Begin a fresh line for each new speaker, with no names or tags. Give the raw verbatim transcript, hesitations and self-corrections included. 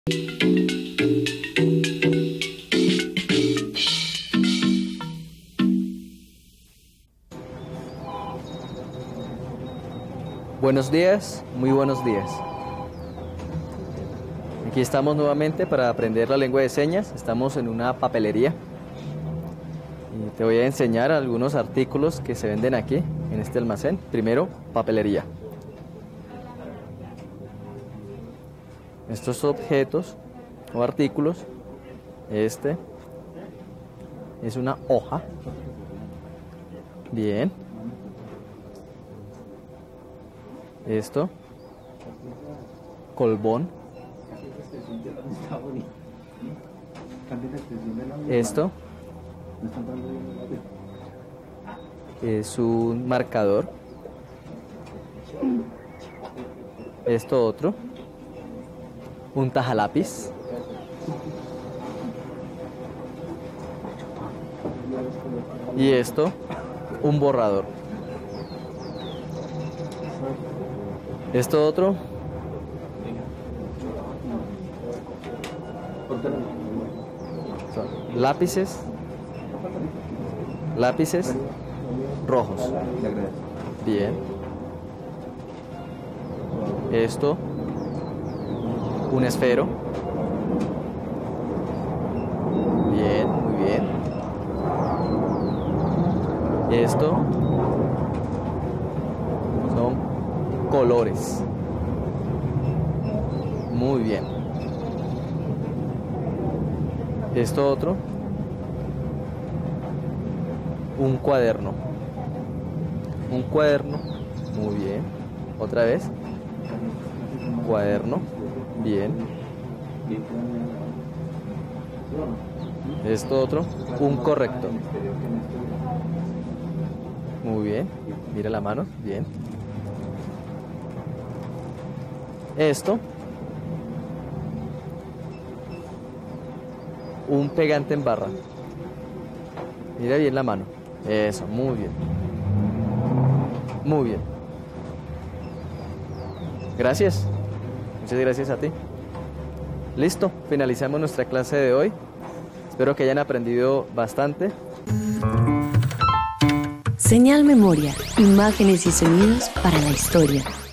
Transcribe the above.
Buenos días, muy buenos días. Aquí estamos nuevamente para aprender la lengua de señas. Estamos en una papelería y te voy a enseñar algunos artículos que se venden aquí en este almacén. Primero, papelería. Estos objetos o artículos, este es una hoja. Bien. Esto, colbón. Esto es un marcador. Esto otro, un tajalápiz. Y esto, un borrador. Esto otro, son lápices, lápices rojos. Bien. Esto, un esfero. Bien, muy bien. Esto son colores. Muy bien. Esto otro, un cuaderno. Un cuaderno. Muy bien. Otra vez. Cuaderno. Bien. Esto otro, un corrector. Muy bien. Mira la mano. Bien. Esto, un pegante en barra. Mira bien la mano. Eso, muy bien. Muy bien. Gracias. Muchas gracias a ti. Listo, finalizamos nuestra clase de hoy. Espero que hayan aprendido bastante.
Señal Memoria, imágenes y sonidos para la historia.